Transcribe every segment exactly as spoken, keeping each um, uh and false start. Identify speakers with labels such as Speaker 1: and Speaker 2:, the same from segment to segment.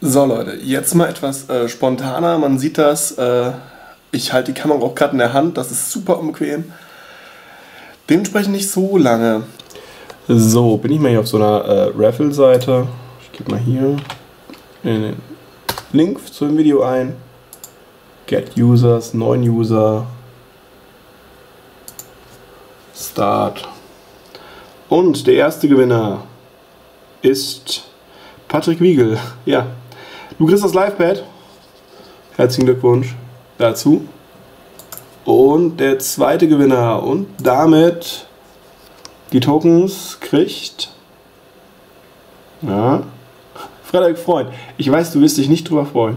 Speaker 1: So Leute, jetzt mal etwas äh, spontaner. Man sieht das, äh, ich halte die Kamera auch gerade in der Hand, das ist super unbequem. Dementsprechend nicht so lange. So, bin ich mal hier auf so einer äh, Raffle-Seite. Ich gebe mal hier in den Link zum Video ein. Get Users, neun User. Start. Und der erste Gewinner ist Patrick Wiegel. Ja, du kriegst das Livepad. Herzlichen Glückwunsch dazu. Und der zweite Gewinner und damit die Tokens kriegt ja, Frederik Freund. Ich weiß, du wirst dich nicht drüber freuen.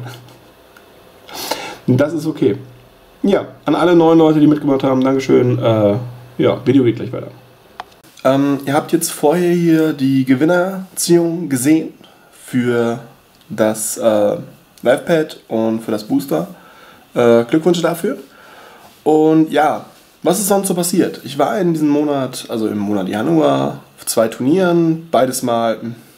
Speaker 1: Das ist okay. Ja, an alle neuen Leute, die mitgemacht haben, Dankeschön. Äh, ja, Video geht gleich weiter. Ähm, ihr habt jetzt vorher hier die Gewinnerziehung gesehen für das äh, Livepad und für das Booster. Äh, Glückwünsche dafür. Und ja, was ist sonst so passiert? Ich war in diesem Monat, also im Monat Januar, auf zwei Turnieren, beides mal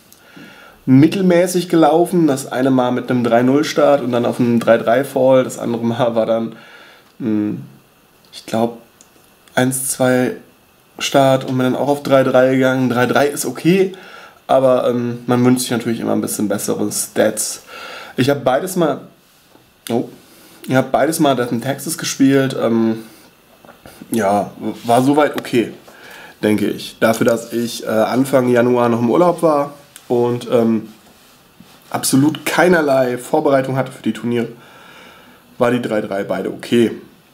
Speaker 1: mittelmäßig gelaufen. Das eine Mal mit einem drei null Start und dann auf einem drei drei Fall. Das andere Mal war dann, mh, ich glaube, eins zwei Start und bin dann auch auf drei drei gegangen. drei drei ist okay, aber ähm, man wünscht sich natürlich immer ein bisschen bessere Stats. Ich habe beides mal, oh, ich habe beides mal Death in Texas gespielt. Ähm, ja, war soweit okay, denke ich. Dafür, dass ich äh, Anfang Januar noch im Urlaub war und ähm, absolut keinerlei Vorbereitung hatte für die Turniere, war die drei drei beide okay.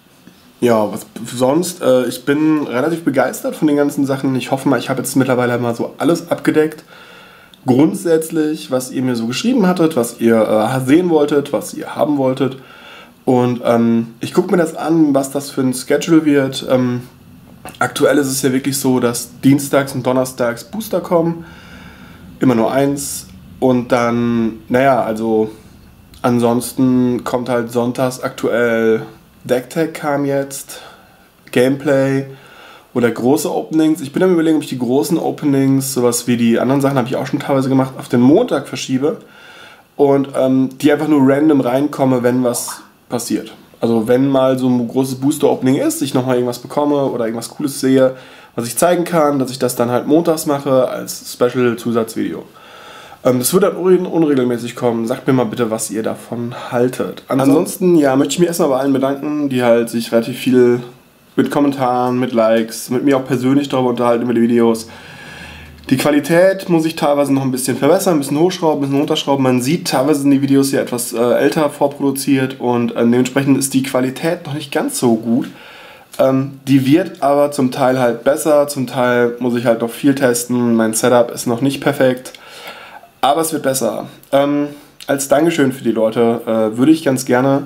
Speaker 1: Ja, was sonst, äh, ich bin relativ begeistert von den ganzen Sachen. Ich hoffe mal, ich habe jetzt mittlerweile mal so alles abgedeckt. Grundsätzlich, was ihr mir so geschrieben hattet, was ihr äh, sehen wolltet, was ihr haben wolltet. Und ähm, ich gucke mir das an, was das für ein Schedule wird. Ähm, aktuell ist es ja wirklich so, dass dienstags und donnerstags Booster kommen. Immer nur eins. Und dann, naja, also ansonsten kommt halt sonntags aktuell Decktech kam jetzt, Gameplay oder große Openings. Ich bin am Überlegen, ob ich die großen Openings, sowas wie die anderen Sachen, habe ich auch schon teilweise gemacht, auf den Montag verschiebe und ähm, die einfach nur random reinkomme, wenn was passiert. Also wenn mal so ein großes Booster-Opening ist, ich nochmal irgendwas bekomme oder irgendwas Cooles sehe, was ich zeigen kann, dass ich das dann halt montags mache als Special-Zusatzvideo. Das wird dann unregelmäßig kommen. Sagt mir mal bitte, was ihr davon haltet. Ansonsten, ja, möchte ich mich erstmal bei allen bedanken, die halt sich relativ viel mit Kommentaren, mit Likes, mit mir auch persönlich darüber unterhalten über die Videos. Die Qualität muss ich teilweise noch ein bisschen verbessern, ein bisschen hochschrauben, ein bisschen runterschrauben. Man sieht, teilweise sind die Videos ja etwas äh, älter vorproduziert und äh, dementsprechend ist die Qualität noch nicht ganz so gut. Ähm, die wird aber zum Teil halt besser, zum Teil muss ich halt noch viel testen. Mein Setup ist noch nicht perfekt. Aber es wird besser. Ähm, als Dankeschön für die Leute äh, würde ich ganz gerne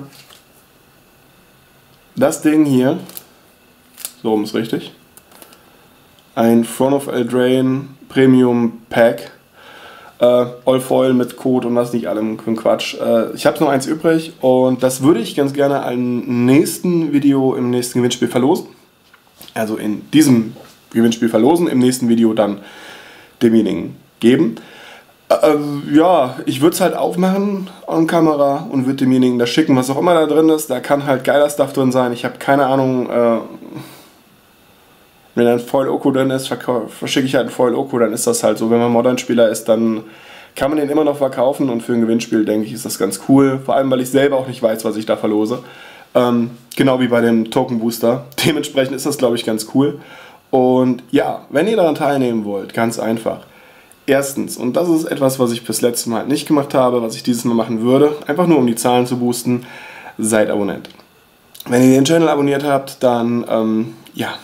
Speaker 1: das Ding hier, so rum ist richtig, ein Throne of Eldraine Premium Pack, äh, All Foil mit Code und was nicht allem für ein Quatsch. Äh, ich habe noch eins übrig und das würde ich ganz gerne im nächsten Video, im nächsten Gewinnspiel verlosen. Also in diesem Gewinnspiel verlosen, im nächsten Video dann demjenigen geben. Äh, ja, ich würde es halt aufmachen on Kamera und würde demjenigen das schicken, was auch immer da drin ist. Da kann halt geiler Stuff drin sein. Ich habe keine Ahnung, äh, wenn ein Foil Oko drin ist, verschicke ich halt ein Foil Oko, dann ist das halt so. Wenn man Modern-Spieler ist, dann kann man den immer noch verkaufen und für ein Gewinnspiel, denke ich, ist das ganz cool. Vor allem, weil ich selber auch nicht weiß, was ich da verlose. Ähm, genau wie bei dem Token Booster. Dementsprechend ist das, glaube ich, ganz cool. Und ja, wenn ihr daran teilnehmen wollt, ganz einfach. Erstens, und das ist etwas, was ich fürs letzte Mal nicht gemacht habe, was ich dieses Mal machen würde, einfach nur um die Zahlen zu boosten, seid Abonnent. Wenn ihr den Channel abonniert habt, dann, ähm, ja,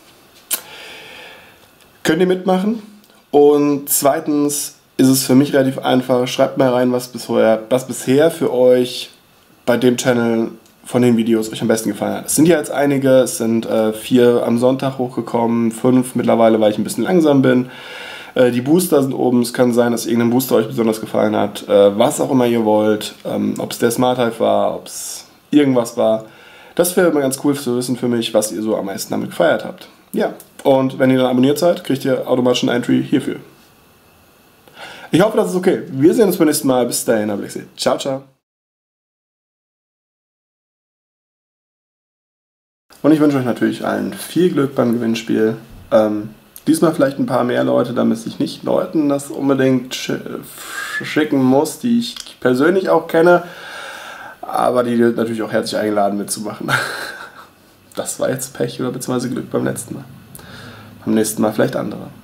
Speaker 1: könnt ihr mitmachen. Und zweitens ist es für mich relativ einfach, schreibt mal rein, was bisher, was bisher für euch bei dem Channel von den Videos euch am besten gefallen hat. Es sind ja jetzt einige, es sind äh, vier am Sonntag hochgekommen, fünf mittlerweile, weil ich ein bisschen langsam bin. Die Booster sind oben, es kann sein, dass irgendein Booster euch besonders gefallen hat, was auch immer ihr wollt, ob es der Smart Hive war, ob es irgendwas war. Das wäre immer ganz cool zu wissen für mich, was ihr so am meisten damit gefeiert habt. Ja, und wenn ihr dann abonniert seid, kriegt ihr automatisch eine Entry hierfür. Ich hoffe, das ist okay. Wir sehen uns beim nächsten Mal. Bis dahin, habe ich gesagt. Ciao, ciao. Und ich wünsche euch natürlich allen viel Glück beim Gewinnspiel. Ähm, diesmal vielleicht ein paar mehr Leute, damit ich nicht Leuten das unbedingt sch- schicken muss, die ich persönlich auch kenne, aber die natürlich auch herzlich eingeladen mitzumachen. Das war jetzt Pech oder beziehungsweise Glück beim letzten Mal. Beim nächsten Mal vielleicht andere.